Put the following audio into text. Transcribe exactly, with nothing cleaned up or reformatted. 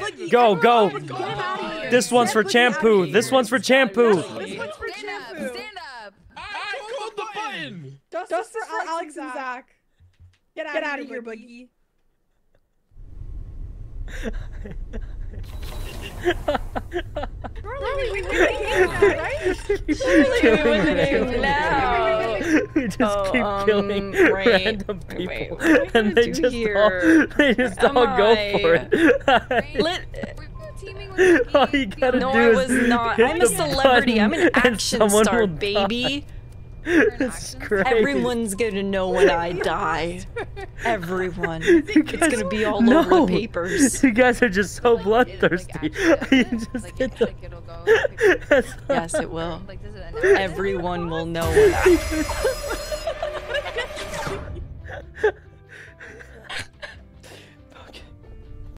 Go, go. This one's for shampoo. This one's for shampoo. This one's for shampoo. Stand up. I called the button. Just, Just for Alex and Zach. Get out, Get out of here, Boogie. Surely we didn't right? Killing now. We just oh, keep um, killing right. random people, Wait, what am I and they do just here? all they just Am all go I... for it. Let... All you gotta no, do I is was not. hit I'm the a celebrity. I'm an button and action someone star, will baby. die. It's great. Everyone's gonna know when I die. Everyone. It's guys, gonna be all no. over the papers. You guys are just so bloodthirsty. You just hit the... Yes, it will. Everyone will know when I